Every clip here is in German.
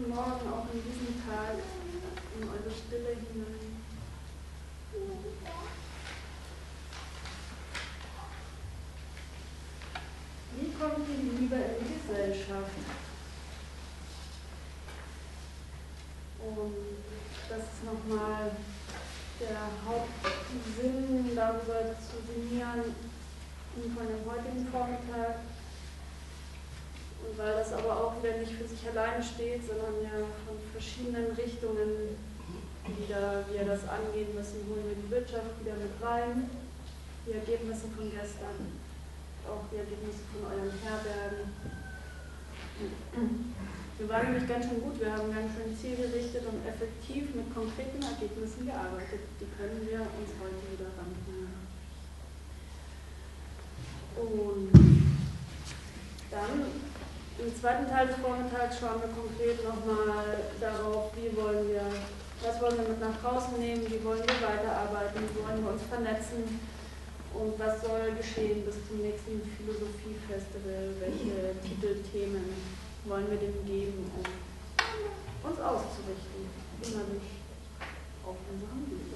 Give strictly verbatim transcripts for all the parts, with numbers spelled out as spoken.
Morgen auch in diesen Tag, in eure Stille hinein. Wie kommt die Liebe in die Gesellschaft? Und das ist nochmal der Hauptsinn, darüber zu sinnieren von dem heutigen Vormittag. Und weil das aber auch wieder nicht für sich alleine steht, sondern ja von verschiedenen Richtungen wieder, wie wir das angehen müssen, holen wir die Wirtschaft wieder mit rein, die Ergebnisse von gestern, auch die Ergebnisse von euren Herbergen. Wir waren nämlich ganz schön gut, wir haben ganz schön zielgerichtet und effektiv mit konkreten Ergebnissen gearbeitet. Die können wir uns heute wieder ranholen. Und dann im zweiten Teil des Vormittags schauen wir konkret nochmal darauf, wie wollen wir, was wollen wir mit nach draußen nehmen, wie wollen wir weiterarbeiten, wie wollen wir uns vernetzen und was soll geschehen bis zum nächsten Philosophie-Festival, welche Titelthemen wollen wir dem geben, um uns auszurichten, innerlich auf unserem Handeln.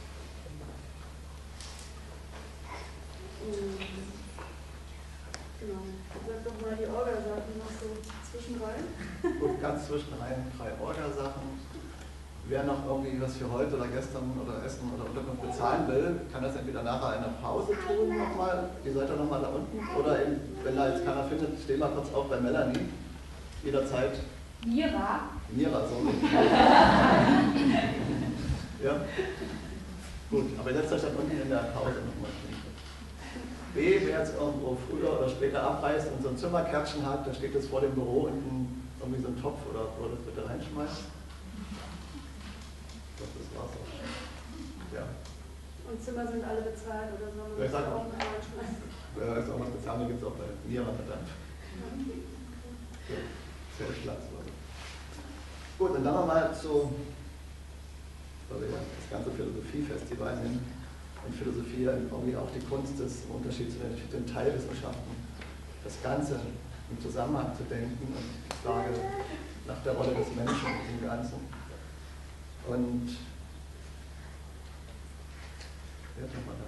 Genau. Sag doch mal die Orga-Sachen noch so zwischenrein. Gut, ganz zwischenrein drei Orga-Sachen. Wer noch irgendwie was für heute oder gestern oder Essen oder Unterkunft bezahlen will, kann das entweder nachher in der Pause tun nochmal. Ihr seid ja nochmal da unten. Oder eben, wenn da jetzt keiner findet, stehen wir kurz auch bei Melanie. Jederzeit. Mira. Mira, so. Ja. Gut, aber jetzt euch dann unten in der Pause nochmal. B, wer jetzt irgendwo früher oder später abreist und so ein Zimmerkärtchen hat, da steht jetzt vor dem Büro unten irgendwie so ein Topf oder wo das bitte reinschmeißt. Ich glaube, das war's auch. Ja. Und Zimmer sind alle bezahlt oder sollen wir das auch noch reinschmeißen? Ja, ist auch was bezahlt, gibt es auch bei Mira verdammt. Ja. Zeltplatz. Gut, und dann nochmal zu, weil wir ja das ganze Philosophiefestival nennen und Philosophie irgendwie auch die Kunst ist, im Unterschied zu den, den Teilwissenschaften, das Ganze im Zusammenhang zu denken und die Frage nach der Rolle des Menschen im Ganzen. Und ja,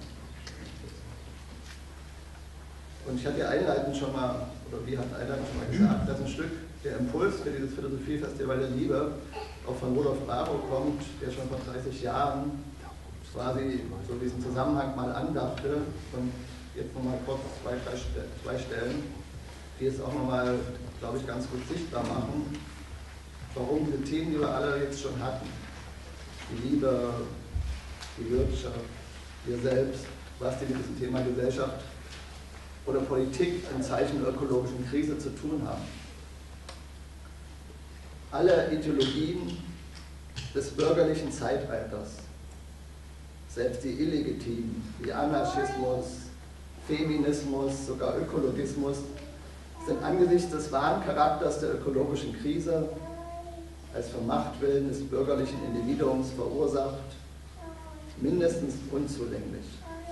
und ich hatte ja einleitend schon mal, oder wie hat einleitend schon mal gesagt, dass ein Stück der Impuls für dieses Philosophiefestival der Liebe auch von Rudolf Raro kommt, der schon vor dreißig Jahren quasi so diesen Zusammenhang mal andachte und jetzt nochmal kurz zwei, drei zwei Stellen, die es auch nochmal, glaube ich, ganz gut sichtbar machen, warum diese Themen, die wir alle jetzt schon hatten, die Liebe, die Wirtschaft, wir selbst, was die mit diesem Thema Gesellschaft oder Politik in Zeichen der ökologischen Krise zu tun haben. Alle Ideologien des bürgerlichen Zeitalters, selbst die illegitimen, wie Anarchismus, Feminismus, sogar Ökologismus, sind angesichts des wahren Charakters der ökologischen Krise als vom Machtwillen des bürgerlichen Individuums verursacht, mindestens unzulänglich.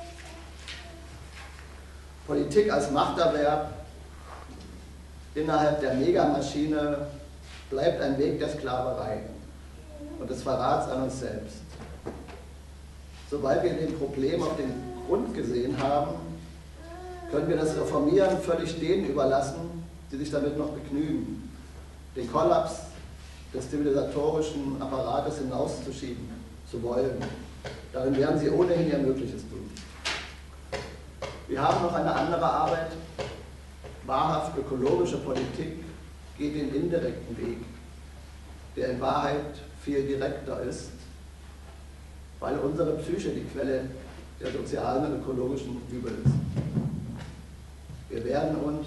Politik als Machterwerb innerhalb der Megamaschine bleibt ein Weg der Sklaverei und des Verrats an uns selbst. Sobald wir dem Problem auf den Grund gesehen haben, können wir das Reformieren völlig denen überlassen, die sich damit noch begnügen, den Kollaps des zivilisatorischen Apparates hinauszuschieben zu wollen. Darin werden sie ohnehin ihr Mögliches tun. Wir haben noch eine andere Arbeit. Wahrhaft ökologische Politik geht den indirekten Weg, der in Wahrheit viel direkter ist, weil unsere Psyche die Quelle der sozialen und ökologischen Übel ist. Wir werden uns,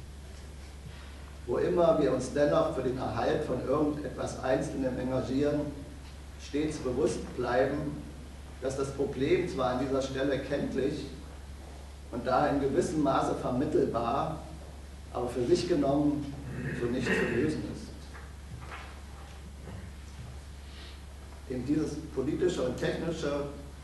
wo immer wir uns dennoch für den Erhalt von irgendetwas Einzelnem engagieren, stets bewusst bleiben, dass das Problem zwar an dieser Stelle kenntlich und daher in gewissem Maße vermittelbar, aber für sich genommen so nicht zu lösen ist. Eben dieses politische und technische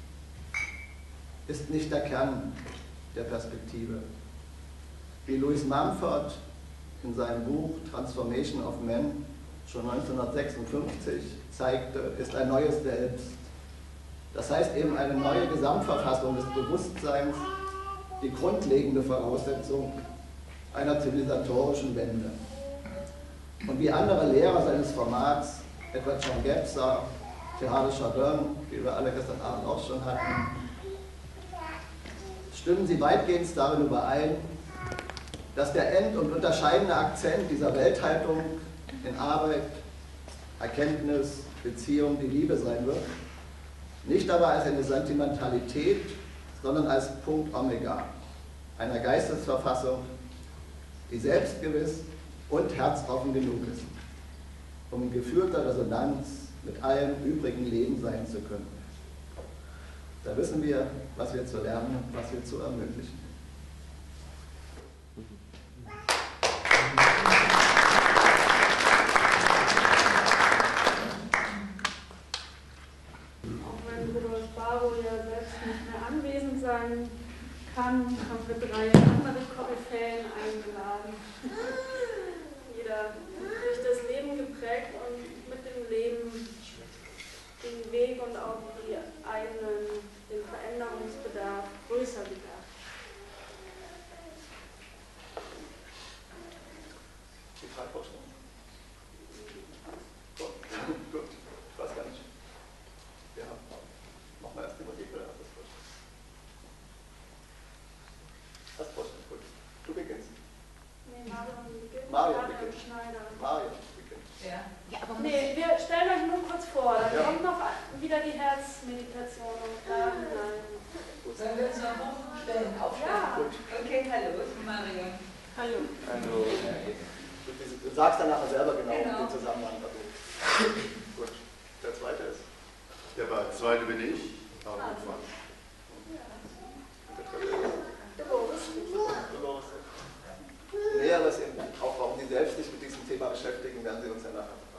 ist nicht der Kern der Perspektive. Wie Louis Mumford in seinem Buch Transformation of Man schon neunzehnhundertsechsundfünfzig zeigte, ist ein neues Selbst. Das heißt eben eine neue Gesamtverfassung des Bewusstseins, die grundlegende Voraussetzung einer zivilisatorischen Wende. Und wie andere Lehrer seines Formats, etwa John Gebser, Teilhard de Chardin, die wir alle gestern Abend auch schon hatten, stimmen sie weitgehend darin überein, dass der end- und unterscheidende Akzent dieser Welthaltung in Arbeit, Erkenntnis, Beziehung die Liebe sein wird, nicht aber als eine Sentimentalität, sondern als Punkt Omega einer Geistesverfassung, die selbstgewiss und herzoffen genug ist, um in gefühlter Resonanz mit allem übrigen Leben sein zu können. Da wissen wir, was wir zu lernen und was wir zu ermöglichen. Auch wenn Rudolf Baro ja selbst nicht mehr anwesend sein kann, haben wir drei andere Koryphäen eingeladen. Jeder durch das Leben geprägt und mit dem Leben den Weg und auch die eigenen, den Veränderungsbedarf größer gedacht. Die Freivorstellung? Gut, gut, ich weiß gar nicht. Ja, machen wir erst die Musik oder erst das Vorstellen? Erst Vorstellen, gut. Du beginnst. Nee, Marion beginnt. Marion Marion beginnt. Schneider. Marion beginnt. Ja. Ja, aber Nee, wir stellen euch nur kurz vor, dann Ja. kommt noch wieder die Herzmeditation und dann nein. sollen wir uns noch hochstellen, aufstellen? Ja. Gut. Okay, hallo, ich bin Marion. Hallo. Also, du, du sagst dann nachher selber genau, Genau. den Zusammenhang dazu. Gut. Der zweite ist? Der zweite bin ich. Aber gut, Der dritte ist? Dolores. Dolores. Näheres, eben, auch warum Sie selbst sich mit diesem Thema beschäftigen, werden Sie uns ja nachher